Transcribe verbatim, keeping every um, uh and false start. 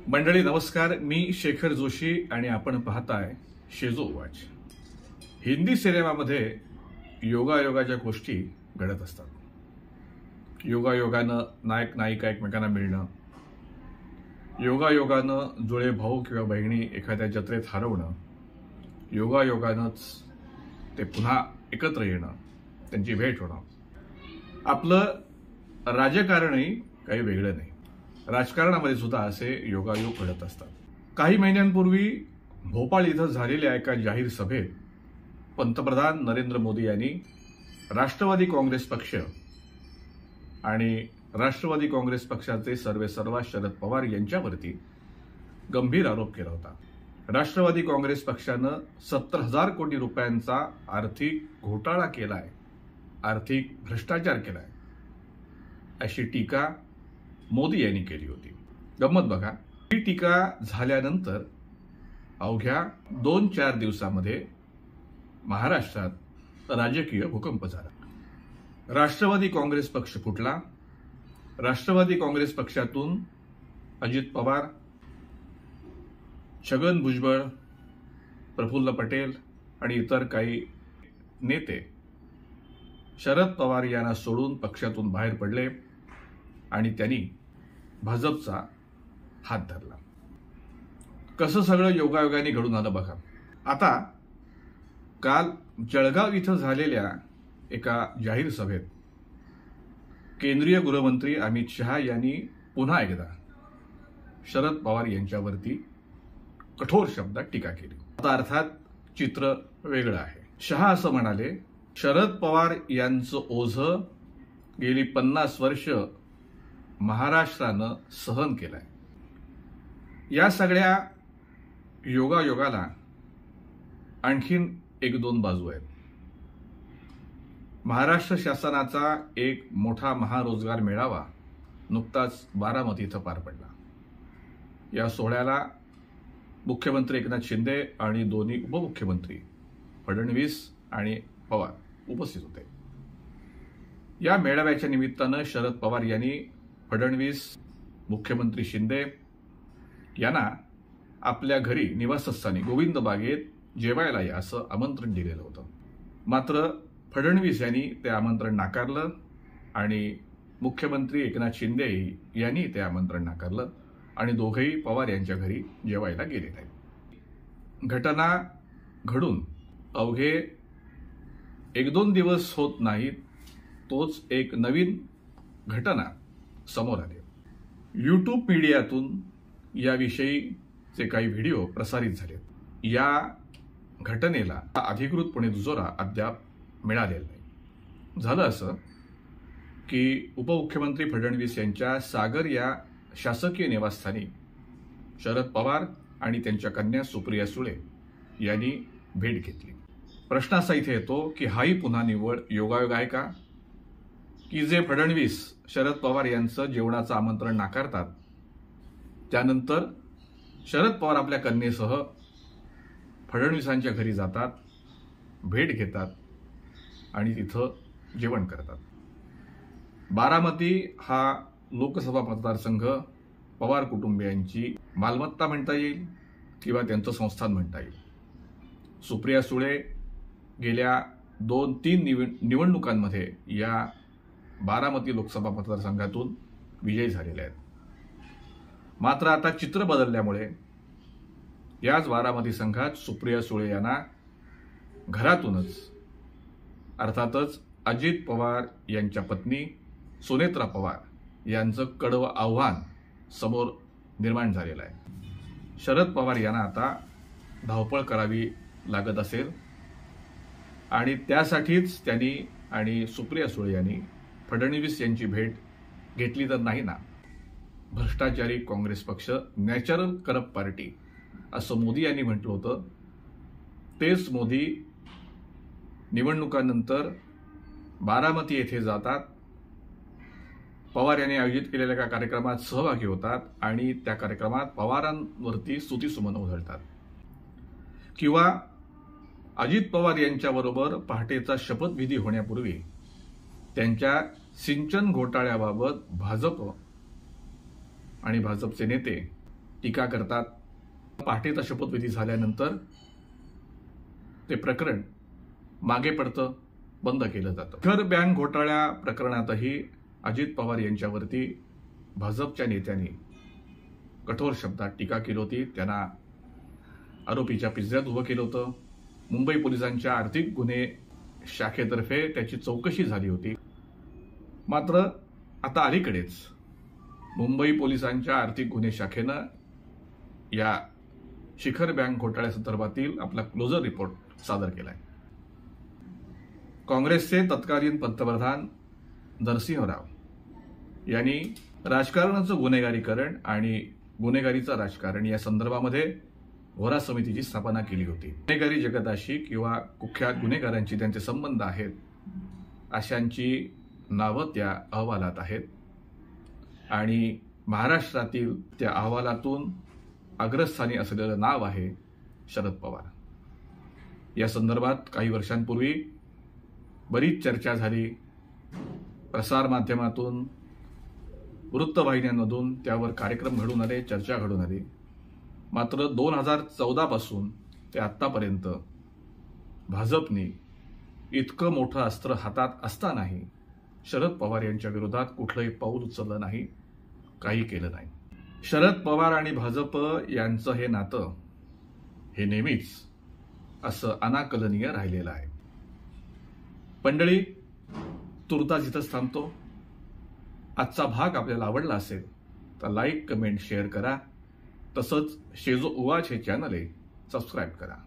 मंडळी नमस्कार, मी शेखर जोशी आणि आपण पाहताय शेजो वॉच. हिंदी सिनेमामध्ये योगायोगाच्या गोष्टी घडत असतात. योगायोगानं नायक नायिका एकमेकांना मिळणं, योगायोगानं जुळे भाऊ किंवा बहिणी एखाद्या जत्रेत हरवणं, योगायोगानंच ते पुन्हा एकत्र येणं, त्यांची भेट होणं. आपलं राजकारणही काही वेगळं नाही. राजकारणामध्ये सुद्धा असे योगायोग घडत असतात. काही महिन्यांपूर्वी भोपाळ इथं झालेल्या एका जाहीर सभेत पंतप्रधान नरेंद्र मोदी यांनी राष्ट्रवादी काँग्रेस पक्ष आणि राष्ट्रवादी काँग्रेस पक्षाचे सर्वेसर्वा शरद पवार यांच्यावरती गंभीर आरोप केला होता. राष्ट्रवादी काँग्रेस पक्षानं सत्तर हजार कोटी रुपयांचा आर्थिक घोटाळा केलाय, आर्थिक भ्रष्टाचार केलाय, अशी टीका मोदी यांनी केली होती. गंमत बघा, ही टीका झाल्यानंतर अवघ्या दोन चार दिवसामध्ये महाराष्ट्रात राजकीय भूकंप झाला. राष्ट्रवादी काँग्रेस पक्ष फुटला. राष्ट्रवादी काँग्रेस पक्षातून अजित पवार, छगन भुजबळ, प्रफुल्ल पटेल आणि इतर काही नेते शरद पवार यांना सोडून पक्षातून बाहेर पडले आणि त्यांनी भाजपचा हात धरला. कसं सगळं योगायोगाने घडून आलं बघा. आता काल जळगाव इथं झालेल्या एका जाहीर सभेत केंद्रीय गृहमंत्री अमित शहा यांनी पुन्हा एकदा शरद पवार यांच्यावरती कठोर शब्दात टीका केली. आता अर्थात चित्र वेगळं आहे. शहा असं म्हणाले, शरद पवार यांचं ओझं गेली पन्नास वर्ष महाराष्ट्रानं सहन केलंय. या सगळ्या योगायोगाला आणखीन एक दोन बाजू आहेत. महाराष्ट्र शासनाचा एक मोठा महारोजगार मेळावा नुकताच बारामती इथं पार पडला. या सोहळ्याला मुख्यमंत्री एकनाथ शिंदे आणि दोन्ही उपमुख्यमंत्री फडणवीस आणि पवार उपस्थित होते. या मेळाव्याच्या निमित्तानं शरद पवार यांनी फडणवीस, मुख्यमंत्री शिंदे यांना आपल्या घरी निवासस्थानी गोविंद बागेत जेवायला या असं आमंत्रण दिलेलं होतं. मात्र फडणवीस यांनी ते आमंत्रण नाकारलं आणि मुख्यमंत्री एकनाथ शिंदे यांनी ते आमंत्रण नाकारलं आणि दोघेही पवार यांच्या घरी जेवायला गेले नाही. घटना घडून अवघे एक दोन दिवस होत नाहीत, तोच एक नवीन घटना समोर आले. यूट्यूब मीडियातून याविषयीचे काही व्हिडिओ प्रसारित झाले. या घटनेला अधिकृतपणे दुजोरा अद्याप मिळालेला नाही. झालं असं की उपमुख्यमंत्री फडणवीस यांच्या सागर या शासकीय निवासस्थानी शरद पवार आणि त्यांच्या कन्या सुप्रिया सुळे यांनी भेट घेतली. प्रश्न असा इथे येतो की हाही पुन्हा निव्वळ योगायोग आहे का, की जे फडणवीस शरद पवार यांचं जेवणाचं आमंत्रण नाकारतात, त्यानंतर शरद पवार आपल्या कन्येसह फडणवीसांच्या घरी जातात, भेट घेतात आणि तिथं जेवण करतात. बारामती हा लोकसभा मतदारसंघ पवार कुटुंबियांची मालमत्ता म्हणता येईल किंवा त्यांचं संस्थान म्हणता येईल. सुप्रिया सुळे गेल्या दोन तीन निवडणुकांमध्ये या बारामती लोकसभा मतदारसंघातून विजयी झालेले आहेत. मात्र आता चित्र बदलल्यामुळे याच बारामती संघात सुप्रिया सुळे यांना घरातूनच अर्थातच अजित पवार यांच्या पत्नी सुनेत्रा पवार यांचं कडवं आव्हान समोर निर्माण झालेलं आहे. शरद पवार यांना आता धावपळ करावी लागत असेल आणि त्यासाठीच त्यांनी आणि सुप्रिया सुळे यांनी फडणवीस यांची भेट घेतली तर नाही ना. भ्रष्टाचारी काँग्रेस पक्ष, नॅचरल करप्ट पार्टी असं मोदी यांनी म्हटलं होतं. तेच मोदी निवडणुकानंतर बारामती येथे जातात, पवार यांनी आयोजित केलेल्या एका कार्यक्रमात सहभागी होतात आणि त्या कार्यक्रमात पवारांवरती स्तुतिसुमन उधळतात. किंवा अजित पवार यांच्याबरोबर पहाटेचा शपथविधी होण्यापूर्वी त्यांच्या सिंचन घोटाळ्याबाबत भाजप आणि भाजपचे नेते टीका करतात. पहाटेचा शपथविधी झाल्यानंतर ते प्रकरण मागे पडतं, बंद केलं जातं. शिखर बँक घोटाळ्या प्रकरणातही अजित पवार यांच्यावरती भाजपच्या नेत्यांनी कठोर शब्दात टीका केली होती. त्यांना आरोपीच्या पिंजऱ्यात उभं केलं होतं. मुंबई पोलिसांच्या आर्थिक गुन्हे शाखेतर्फे त्याची चौकशी झाली होती. मात्र आता अलीकडेच मुंबई पोलिसांच्या आर्थिक गुन्हे शाखेनं या शिखर बँक घोटाळ्यासंदर्भातील आपला क्लोजर रिपोर्ट सादर केलाय. काँग्रेसचे तत्कालीन पंतप्रधान नरसिंह राव यांनी राजकारणाचं गुन्हेगारीकरण आणि गुन्हेगारीचं राजकारण या संदर्भामध्ये व्होरा समितीची स्थापना केली होती. गुन्हेगारी जगताशी किंवा कुख्यात गुन्हेगारांची त्यांचे संबंध आहेत अशांची नावं त्या अहवालात आहेत आणि महाराष्ट्रातील त्या अहवालातून अग्रस्थानी असलेलं नाव आहे शरद पवार. या संदर्भात काही वर्षांपूर्वी बरीच चर्चा झाली. प्रसार माध्यमातून, वृत्तवाहिन्यांमधून त्यावर कार्यक्रम घडून आले, चर्चा घडून आली. मात्र दोन हजार चौदा पासून ते आत्तापर्यंत भाजपने इतकं मोठं अस्त्र हातात असतानाही शरद पवार यांच्या विरोधात कुठलंही पाऊल उचललं नाही, काही केलं नाही. शरद पवार आणि भाजप यांचं हे नातं हे नेहमीच असं अनाकलनीय राहिलेलं आहे. मंडळी, तुर्तास इथंच थांबतो. आजचा भाग आपल्याला आवडला असेल तर लाईक, कमेंट, शेअर करा. तसंच शेजो उवाच हे चॅनल आहे सबस्क्राईब करा.